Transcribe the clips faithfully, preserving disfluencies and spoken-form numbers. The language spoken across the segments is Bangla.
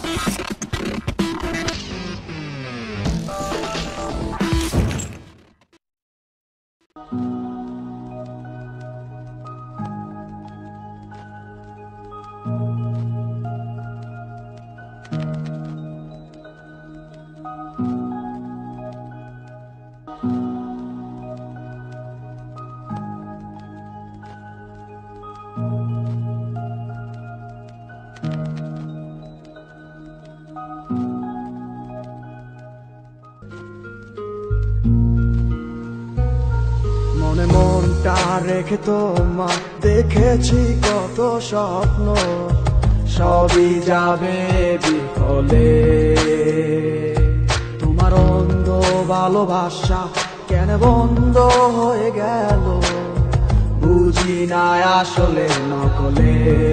মনে মনটা রেখে তোমার দেখেছি কত স্বপ্ন, সবই যাবে বিফলে। তোমার অন্ধ ভালোবাসা কেন বন্ধ হয়ে গেল, বুঝি না আসলে নকলে।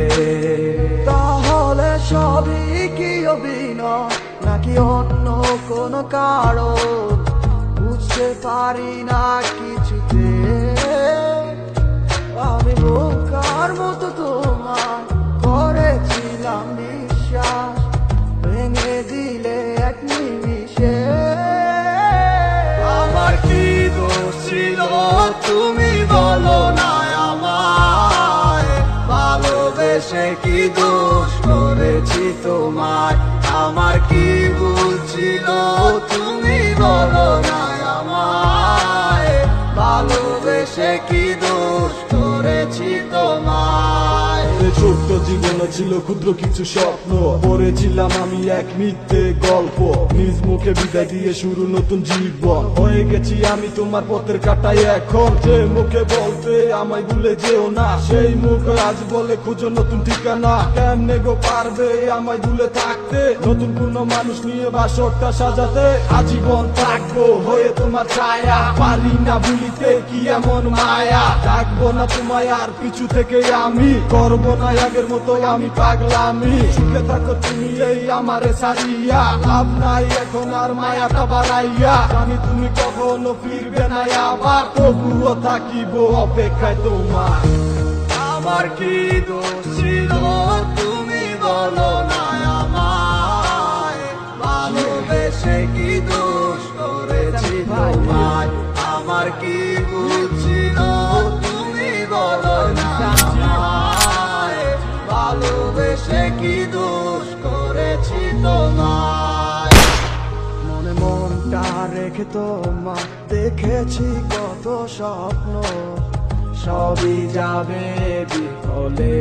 তাহলে সবই কি অভিনয় নাকি অন্য কোনো কারণ, বুঝতে পারি না কিছুতে। আমি বোকার মতো তোমার করেছিলাম বিশ্বাস, ভেঙে দিলে এক নিমিষে। আমার কি দোষ ছিল তুমি বলো না আমায়, ভালোবেসে কি দোষ করেছি তোমায়। আমার কি ভুল ছিল তুমি বলো না আমায়, ভালোবেসে কি দোষ করেছি তোমায়। ছোট্ট জীবনে ছিল ক্ষুদ্র কিছু স্বপ্ন, পড়েছিলাম আমি এক মিথ্যে গল্প। নিজ মুখে বিদায় দিয়ে শুরু নতুন জীবন, হয়ে গেছি আমি তোমার পথের কাটাই এখন। যে মুখে বলতে আমায় ভুলে যেও না, সেই মুখ আজ বলে খুঁজো নতুন ঠিকানা। কেমনে গো পারবে আমায় ভুলে থাকতে, নতুন কোন মানুষ নিয়ে বাসরটা সাজাতে। আজীবন থাকবো হয়ে তোমার ছায়া, পারি না ভুলিতে কি এমন মায়া। ডাকবো না তোমায় আর পিছু থেকে আমি, করবো না আগের মতো আমি পাগলামি। সুখে থাকো তুমি এই আমারে সারিয়া, লাভ নাই এখন আর মায়াটা বাড়াইয়া। জানি তুমি কখনো ফিরবে না আবার, তবুও থাকিব অপেক্ষায় তোমার। আমার কি দোষ ছিল তুমি বলো না আমায়, ভালোবেসে কি দোষ করেছি তোমায়। আমার কি ভুল ছিল তুমি বলো না আমায়, ভালোবেসে কি দোষ করেছি তোমায়। মনে মনটা রেখে তোমার দেখেছি কত স্বপ্ন, সবই যাবে বিফলে।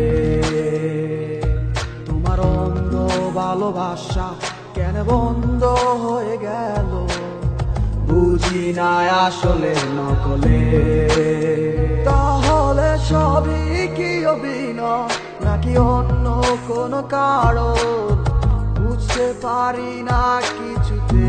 তোমার অন্ধ ভালোবাসা কেন বন্ধ হয়ে গেল, বুঝি না আসলে নকলে। তাহলে সবই কি অভিনয় নাকি অন্য কোনো কারণ, বুঝতে পারি না কিছুতে।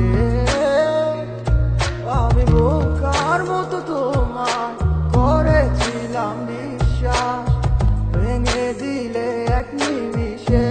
আমি বোকার মতো তোমার করেছিলাম বিশ্বাস, ভেঙে দিলে এক নিমিষে।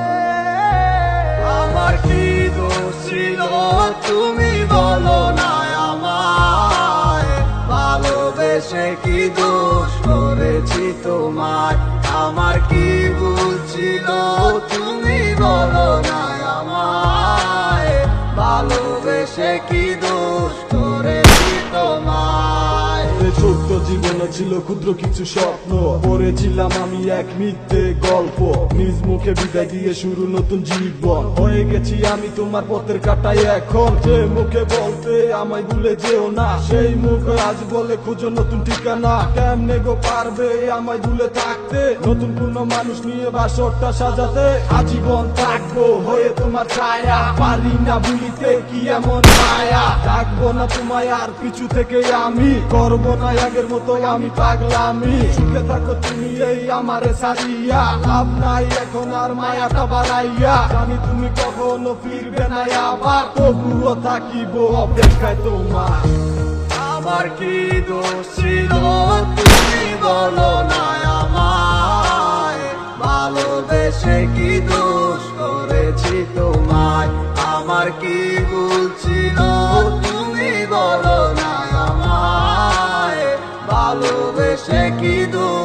আমার কি দোষ ছিল তুমি বলো না আমায়, ভালোবেসে কি দোষ করেছি তোমায়। আমার কি ভুল ছিল তুমি বলো না আমায়, ভালোবেসে কি দোষ করেছি তোমায়। ছোট্ট জীবনে ছিল ক্ষুদ্র কিছু স্বপ্ন, পড়েছিলাম আমি এক মিথ্যে গল্প। নিজ মুখে বিদায় দিয়ে শুরু নতুন জীবন, হয়ে গেছি আমি তোমার পথের কাটাই এখন। যে মুখে বলতে আমায় ভুলে যেও না, সেই মুখ আজ বলে খুঁজো নতুন ঠিকানা। কেমনে গো পারবে আমায় ভুলে থাকতে, নতুন কোন মানুষ নিয়ে বাসরটা সাজাতে। আজীবন থাকবো হয়ে তোমার ছায়া, পারি না ভুলিতে কি এমন মায়া। ডাকবো না তোমায় আর পিছু থেকে আমি, করবো না আগের মতো আমি পাগলামি। সুখে থাকো তুমি এই আমারে সারিয়া, লাভ নাই এখন আর মায়াটা বাড়াইয়া। জানি তুমি কখনো ফিরবে না আবার, তবুও থাকিব অপেক্ষায় তোমার। আমার কি দোষ ছিল তুমি বলো না আমায়, ভালোবেসে কি দোষ করেছি তোমায়। আমার কি ভুল ছিল তুমি বলো না আমায়, ভালোবেসে কি দোষ